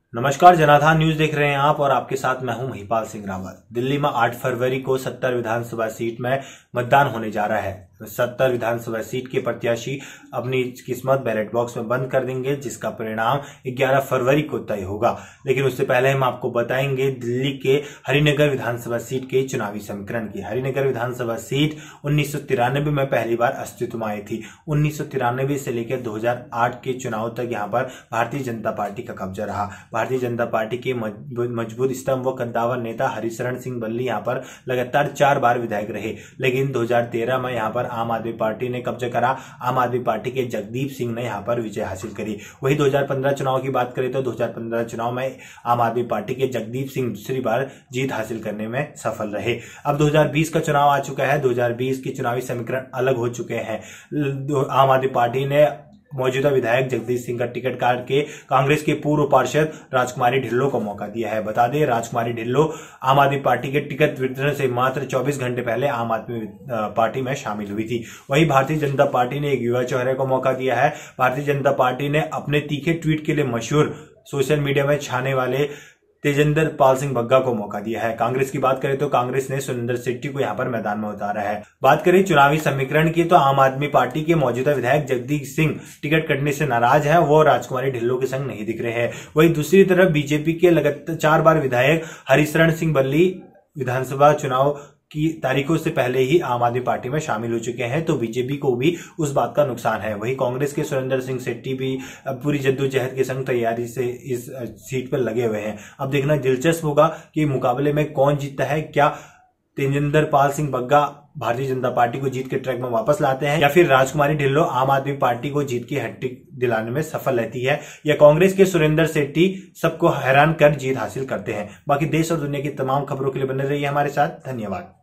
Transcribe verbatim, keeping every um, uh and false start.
नमस्कार, जनाधार न्यूज देख रहे हैं आप और आपके साथ मैं हूं महिपाल सिंह रावत। दिल्ली में आठ फरवरी को सत्तर विधानसभा सीट में मतदान होने जा रहा है। सत्तर विधानसभा सीट के प्रत्याशी अपनी किस्मत बैलेट बॉक्स में बंद कर देंगे, जिसका परिणाम ग्यारह फरवरी को तय होगा। लेकिन उससे पहले हम आपको बताएंगे दिल्ली के हरिनगर विधानसभा सीट के चुनावी समीकरण की। हरिनगर विधानसभा सीट उन्नीस सौ तिरानबे में पहली बार अस्तित्व में आई थी। उन्नीस सौ तिरानबे से लेकर दो हजार आठ के चुनाव तक यहाँ पर भारतीय जनता पार्टी का कब्जा रहा। भारतीय जनता पार्टी के मजबूत स्तंभ व कद्दावर नेता हरिशरण सिंह बल्ली यहाँ पर लगातार चार बार विधायक रहे। लेकिन दो हजार तेरह में यहाँ पर आम आदमी पार्टी ने कब्जा करा। आम आदमी पार्टी के जगदीप सिंह ने यहाँ पर विजय हासिल करी। वही दो हजार पंद्रह चुनाव की बात करें तो दो हजार पंद्रह चुनाव में आम आदमी पार्टी के जगदीप सिंह दूसरी बार जीत हासिल करने में सफल रहे। अब दो हजार बीस का चुनाव आ चुका है। दो हजार बीस के चुनावी समीकरण अलग हो चुके हैं। आम आदमी पार्टी ने मौजूदा विधायक जगदीश सिंह का टिकट काट के कांग्रेस के पूर्व पार्षद राजकुमारी ढिल्लों को मौका दिया है। बता दें, राजकुमारी ढिल्लों आम आदमी पार्टी के टिकट वितरण से मात्र चौबीस घंटे पहले आम आदमी पार्टी में शामिल हुई थी। वहीं भारतीय जनता पार्टी ने एक युवा चेहरे को मौका दिया है। भारतीय जनता पार्टी ने अपने तीखे ट्वीट के लिए मशहूर सोशल मीडिया में छाने वाले तेजेंद्र पाल सिंह बग्गा को मौका दिया है। कांग्रेस की बात करें तो कांग्रेस ने सुरेंद्र शेट्टी को यहां पर मैदान में उतारा है। बात करें चुनावी समीकरण की तो आम आदमी पार्टी के मौजूदा विधायक जगदीश सिंह टिकट कटने से नाराज है। वो राजकुमारी ढिल्लों के संग नहीं दिख रहे हैं। वहीं दूसरी तरफ बीजेपी के लगातार चार बार विधायक हरिशरण सिंह बल्ली विधानसभा चुनाव की तारीखों से पहले ही आम आदमी पार्टी में शामिल हो चुके हैं, तो बीजेपी को भी उस बात का नुकसान है। वहीं कांग्रेस के सुरेंद्र सिंह शेट्टी भी पूरी जद्दोजहद के संग तैयारी से इस सीट पर लगे हुए हैं। अब देखना दिलचस्प होगा कि मुकाबले में कौन जीतता है। क्या तेजेंद्र पाल सिंह बग्गा भारतीय जनता पार्टी को जीत के ट्रैक में वापस लाते हैं, या फिर राजकुमारी ढिल्लों आम आदमी पार्टी को जीत की हैट्रिक दिलाने में सफल रहती है, या कांग्रेस के सुरेंद्र शेट्टी सबको हैरान कर जीत हासिल करते हैं। बाकी देश और दुनिया की तमाम खबरों के लिए बने रहिए हमारे साथ। धन्यवाद।